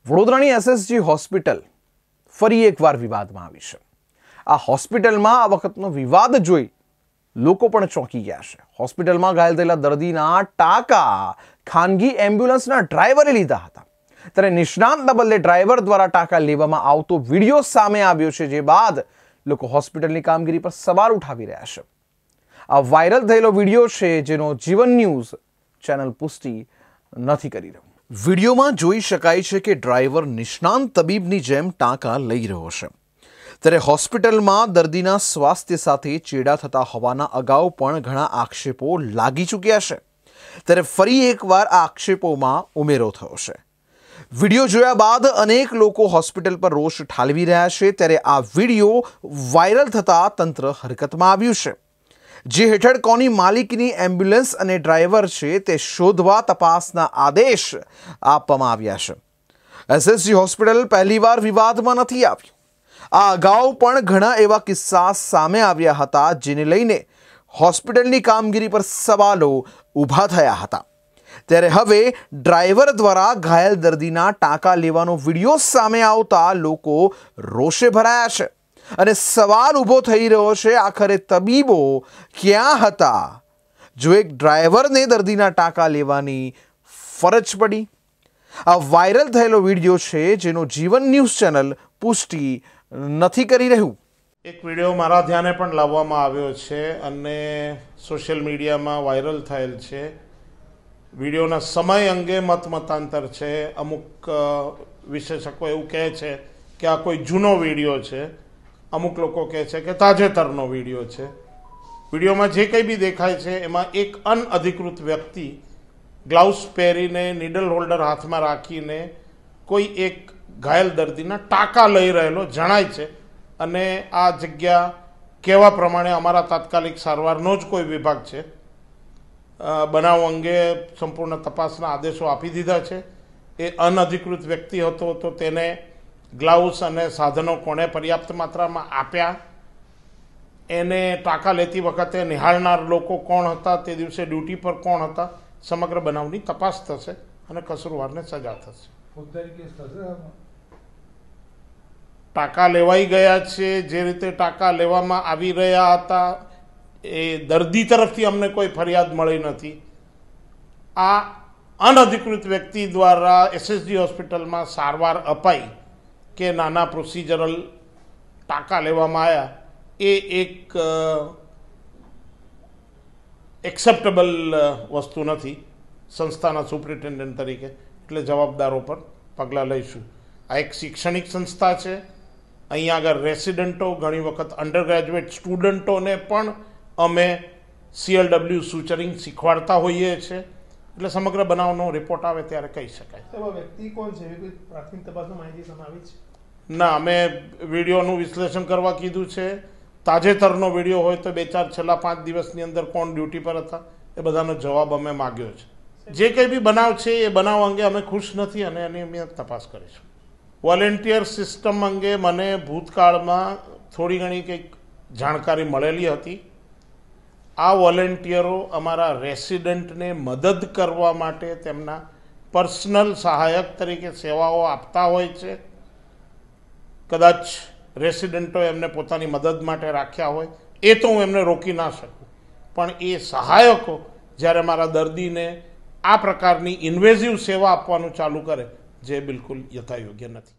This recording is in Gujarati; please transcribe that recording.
વડોદરાની એસએસજી હોસ્પિટલ ફરી એકવાર વિવાદમાં આવી છે। આ હોસ્પિટલમાં આ વખતનો વિવાદ જોઈ લોકો પણ ચોંકી ગયા છે। હોસ્પિટલમાં ઘાયલ થયેલા દર્દીના ટાંકા ખાનગી એમ્બ્યુલન્સના ડ્રાઈવરે લીધા હતા, ત્યારે નિષ્ણાંતના બદલે ડ્રાઈવર દ્વારા ટાંકા લેવામાં આવતો વિડીયો સામે આવ્યો છે, જે બાદ લોકો હોસ્પિટલની કામગીરી પર સવાલ ઉઠાવી રહ્યા છે। આ વાયરલ થયેલો વિડીયો છે, જેનો જીવન ન્યૂઝ ચેનલ પુષ્ટિ નથી કરી રહ્યું। વિડીયોમાં જોઈ શકાય છે કે ડ્રાઈવર નિષ્ણાંત તબીબની જેમ ટાંકા લઈ રહ્યો છે, ત્યારે હોસ્પિટલમાં દર્દીના સ્વાસ્થ્ય સાથે ચેડા થતા હોવાના અગાઉ પણ ઘણા આક્ષેપો લાગી ચૂક્યા છે, ત્યારે ફરી એકવાર આ આક્ષેપોમાં ઉમેરો થયો છે। વિડીયો જોયા બાદ અનેક લોકો હોસ્પિટલ પર રોષ ઠાલવી રહ્યા છે, ત્યારે આ વિડીયો વાયરલ થતાં તંત્ર હરકતમાં આવ્યું છે, જે હેઠળ કોની માલિકીની એમ્બ્યુલન્સ અને ડ્રાઈવર છે તે શોધવા તપાસના આદેશ આપવામાં આવ્યા છે। એસએસજી હોસ્પિટલ પહેલીવાર વિવાદમાં નથી આવ્યું। આ અગાઉ પણ ઘણા એવા કિસ્સા સામે આવ્યા હતા, જેને લઈને હોસ્પિટલની કામગીરી પર સવાલો ઊભા થયા હતા, ત્યારે હવે ડ્રાઈવર દ્વારા ઘાયલ દર્દીના ટાંકા લેવાનો વિડીયો સામે આવતા લોકો રોષે ભરાયા છે અને સવાલ ઊભો થઈ રહ્યો છે, આખરે તબીબો ક્યાં હતા જો એક ડ્રાઈવરને દર્દીના ટાંકા લેવાની ફરજ પડી? આ વાયરલ થયેલો વિડીયો છે, જેનો જીવન ન્યૂઝ ચેનલ પુષ્ટિ નથી કરી રહ્યું। એક વિડીયો મારા ધ્યાને પણ લાવવામાં આવ્યો છે અને સોશિયલ મીડિયામાં વાયરલ થયેલ છે। વિડીયોના સમય અંગે મતાંતર છે। અમુક વિશેષકો એવું કહે છે કે આ કોઈ જૂનો વિડીયો છે, અમુક લોકો કહે છે કે તાજેતરનો વિડીયો છે। વિડીયોમાં જે કંઈ બી દેખાય છે એમાં એક અનઅધિકૃત વ્યક્તિ ગ્લાઉઝ પહેરીને નીડલ હોલ્ડર હાથમાં રાખીને કોઈ એક ઘાયલ દર્દીના ટાંકા લઈ રહેલો જણાય છે અને આ જગ્યા કહેવા પ્રમાણે અમારા તાત્કાલિક સારવારનો જ કોઈ વિભાગ છે। બનાવ અંગે સંપૂર્ણ તપાસના આદેશો આપી દીધા છે। એ અનઅધિકૃત વ્યક્તિ હતો તો તેને ગ્લાઉઝ અને સાધનો કોણે પર્યાપ્ત માત્રામાં આપ્યા, એને ટાંકા લેતી વખતે નિહાળનાર લોકો કોણ હતા, તે દિવસે ડ્યુટી પર કોણ હતા, સમગ્ર બનાવની તપાસ થશે અને કસૂરવારને સજા થશે। ટાંકા લેવાઈ ગયા છે, જે રીતે ટાંકા લેવામાં આવી રહ્યા હતા એ દર્દી તરફથી અમને કોઈ ફરિયાદ મળી નથી। આ અનઅધિકૃત વ્યક્તિ દ્વારા એસએસજી હોસ્પિટલમાં સારવાર અપાઈ કે નાના પ્રોસિજરલ ટાંકા લેવામાં આવ્યા, એ એક એક્સેપ્ટેબલ વસ્તુ નથી સંસ્થાના સુપ્રિન્ટેન્ડન્ટ તરીકે, એટલે જવાબદારો પર પગલાં લઈશું। આ એક શૈક્ષણિક સંસ્થા છે, અહીંયા આગળ રેસિડન્ટો, ઘણી વખત અંડર ગ્રેજ્યુએટ સ્ટુડન્ટોને પણ અમે CLW સૂચરિંગ શીખવાડતા હોઈએ છીએ, એટલે સમગ્ર બનાવનો રિપોર્ટ આવે ત્યારે કહી શકાય। વ્યક્તિ કોણ છે, કોઈ પ્રાથમિક તપાસમાં માહિતી સામે આવી છે? ના, અમે વિડીયોનું વિશ્લેષણ કરવા કીધું છે। તાજેતરનો વિડીયો હોય તો છેલ્લા 5 દિવસની અંદર કોણ ડ્યુટી પર હતા એ બધાનો જવાબ અમે માગ્યો છે। જે કંઈ બી બનાવ છે એ બનાવ અંગે અમે ખુશ નથી અને એની અમે તપાસ કરીશું। વોલેન્ટિયર સિસ્ટમ અંગે મને ભૂતકાળમાં થોડી ઘણી કંઈક જાણકારી મળેલી હતી। આ વોલેન્ટિયરો અમારા રેસિડન્ટને મદદ કરવા માટે તેમના પર્સનલ સહાયક તરીકે સેવાઓ આપતા હોય છે। કદાચ રેસિડન્ટો એમને પોતાની મદદ માટે રાખ્યા હોય, એ તો હું એમને રોકી ના શકું, પણ એ સહાયકો જ્યારે મારા દર્દીને આ પ્રકારની ઇન્વેઝિવ સેવા આપવાનું ચાલુ કરે, જે બિલકુલ યથાયોગ્ય નથી।